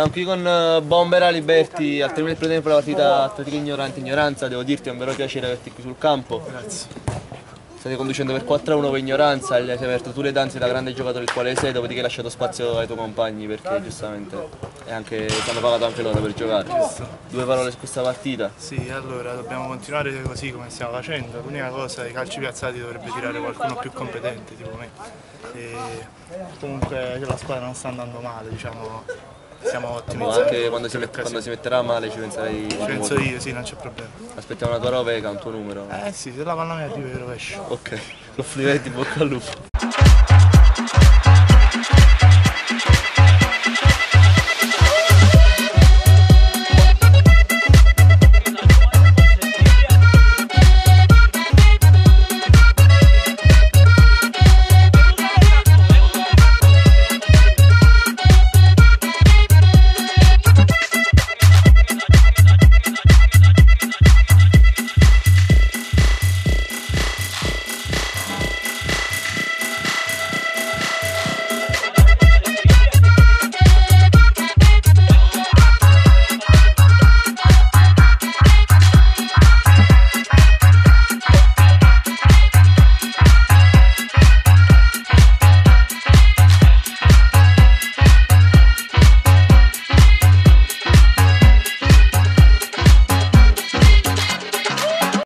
Siamo qui con Bombera Liberti, al termine del primo tempo della partita Atletica Ignoranza, devo dirti è un vero piacere averti qui sul campo. Grazie. State conducendo per 4-1 per Ignoranza, hai aperto tu le danze da grande giocatore il quale sei, dopodiché hai lasciato spazio ai tuoi compagni perché giustamente ti hanno pagato anche loro per giocare. Giusto. Due parole su questa partita. Sì, allora dobbiamo continuare così come stiamo facendo. L'unica cosa, i calci piazzati dovrebbe tirare qualcuno più competente, tipo me. E comunque la squadra non sta andando male, diciamo, stiamo Ma ottimizzando. anche quando si metterà male ci penserai. Penso io, sì, non c'è problema. Aspettiamo una tua rovega, un tuo numero. Eh sì, se la palla mia arriva io rovescio. Ok, complimenti, bocca al lupo.